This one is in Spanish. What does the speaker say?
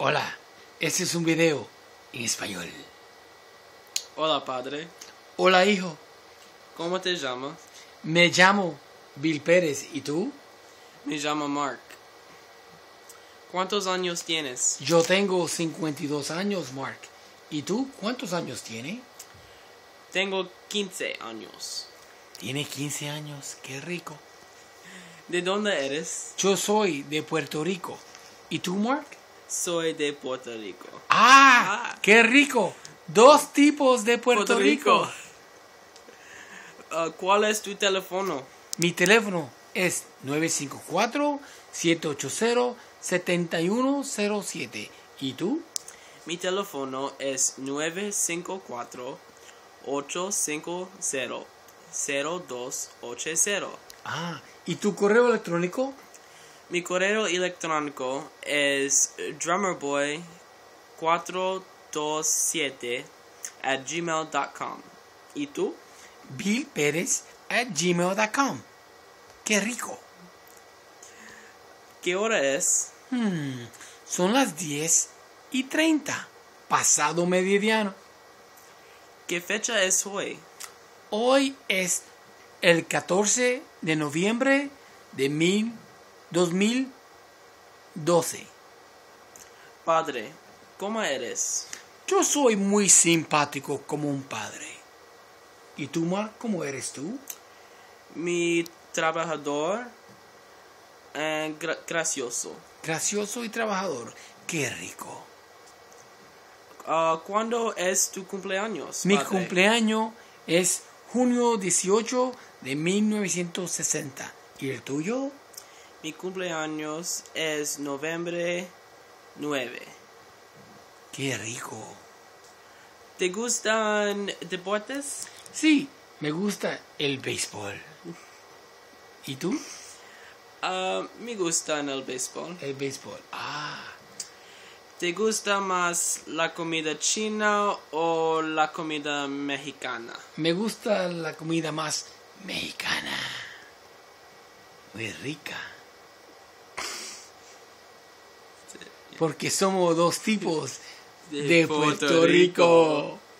Hola, este es un video en español. Hola, padre. Hola, hijo. ¿Cómo te llamas? Me llamo Bill Pérez. ¿Y tú? Me llamo Mark. ¿Cuántos años tienes? Yo tengo 52 años, Mark. ¿Y tú? ¿Cuántos años tiene? Tengo 15 años. Tiene 15 años. Qué rico. ¿De dónde eres? Yo soy de Puerto Rico. ¿Y tú, Mark? Soy de Puerto Rico. ¡Ah! ¡Qué rico! Dos tipos de Puerto Rico. ¿Cuál es tu teléfono? Mi teléfono es 954-780-7107. ¿Y tú? Mi teléfono es 954-850-0280. Ah, ¿y tu correo electrónico? Mi correo electrónico es drummerboy427@gmail.com. ¿Y tú? billperez@gmail.com. ¡Qué rico! ¿Qué hora es? Son las 10:30, pasado mediodía. ¿Qué fecha es hoy? Hoy es el 14 de noviembre de 2012. Padre, ¿cómo eres? Yo soy muy simpático como un padre. ¿Y tú, Mark, cómo eres tú? Mi trabajador, gracioso. Gracioso y trabajador. ¡Qué rico! ¿Cuándo es tu cumpleaños, Mi padre? cumpleaños es junio 18 de 1960. ¿Y el tuyo? Mi cumpleaños es noviembre 9. ¡Qué rico! ¿Te gustan deportes? Sí, me gusta el béisbol. ¿Y tú? Me gusta el béisbol. El béisbol. Ah, ¿Te gusta más la comida china o la comida mexicana? me gusta la comida más mexicana. Muy rica. Porque somos dos tipos de Puerto Rico.